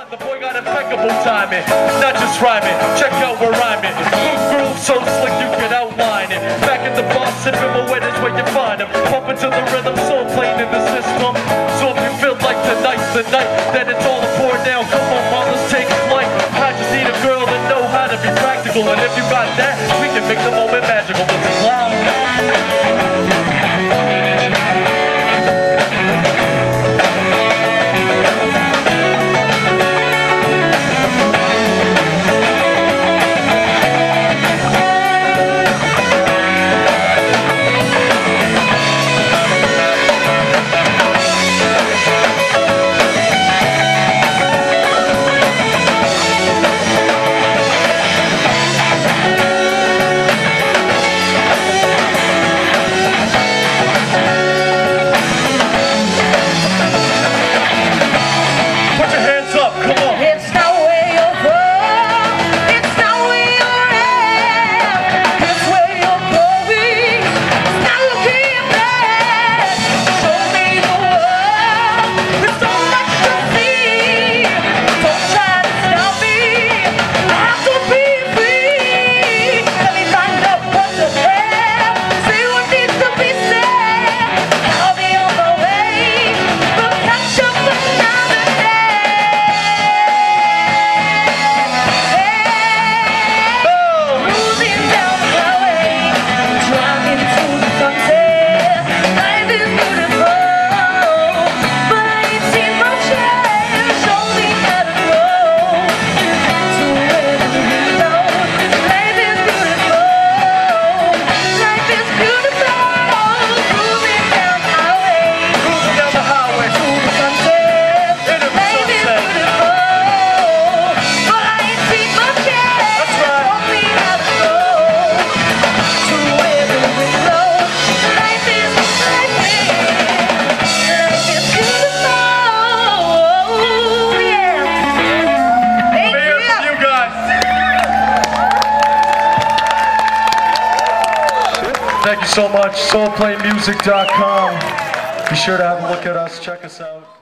The boy got impeccable timing, not just rhyming. Check out where I'm in. Good groove, so slick you can outline it. Back in the bar, sipping my wet is where you find him. Pumping to the rhythm, soul playing in the system. So if you feel like tonight's the night, then it's all aboard now. Come on, mom, let's take flight. I just need a girl that know how to be practical, and if you got that, we can make the moment magical. It's loud. Thank you so much. SoulPlayMusic.com. Be sure to have a look at us. Check us out.